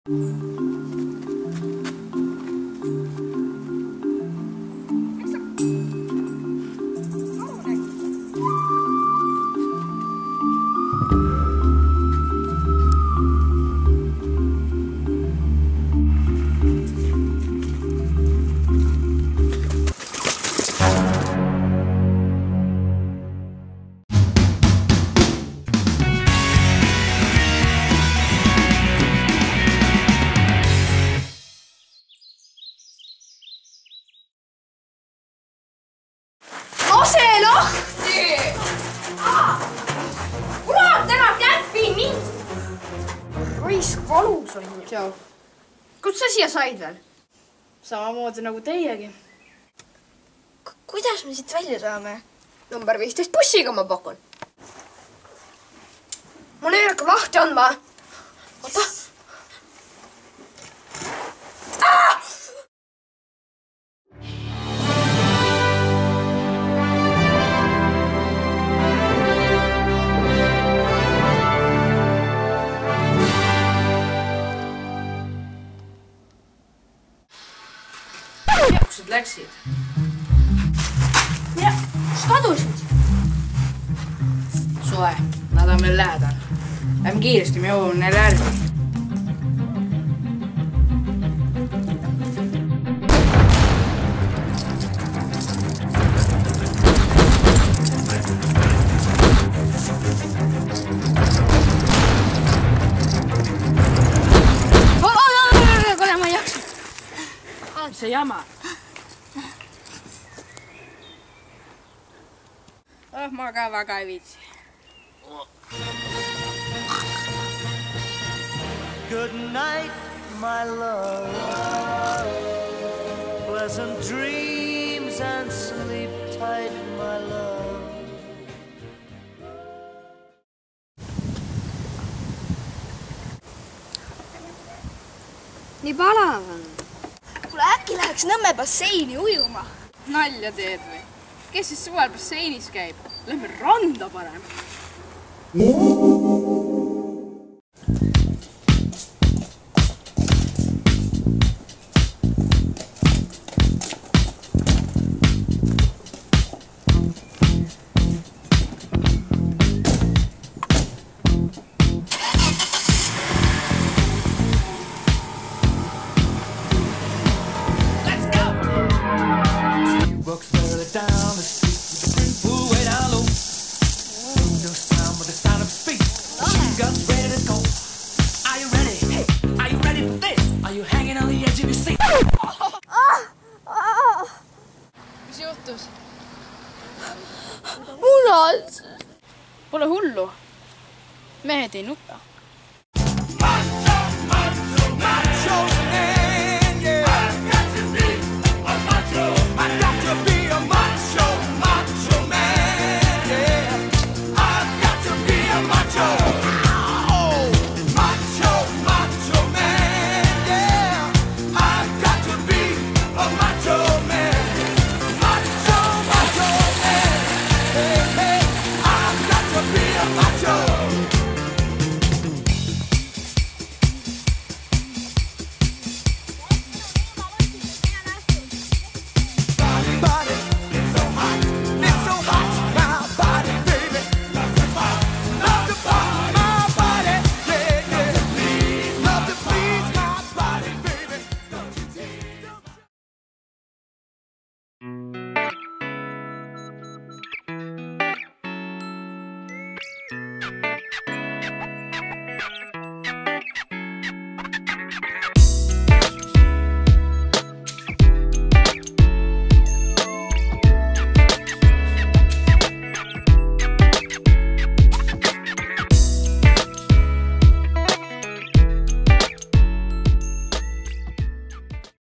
Lase lahti! Kurat, ära käpi mind! Raisk, valus on ju. Tšau. Kust sa siia said veel? Samamoodi nagu teiegi. Kuidas me siit välja saame? Number 15 bussiga ma pakun. Mul ei hakka lahti andma. Oota. Kus nad läksid? Ja, kus kadusid? Suve, nad on meil lähedal. Lähme kiiresti, me jõuame neile järgi. Kole, ma ei jaksa. See jama. Ma ka väga ei viitsi. Good night, my love. Pleasant dreams and sleep tight, my love. Nii palav on. Kuule, äkki läheks Nõmme basseini ujuma? Nalja teed või? Kes siis suvel basseinis käib? Lähme randa parem. Mis juhtus? Munad! Pole hullu. Mehed ei nuku.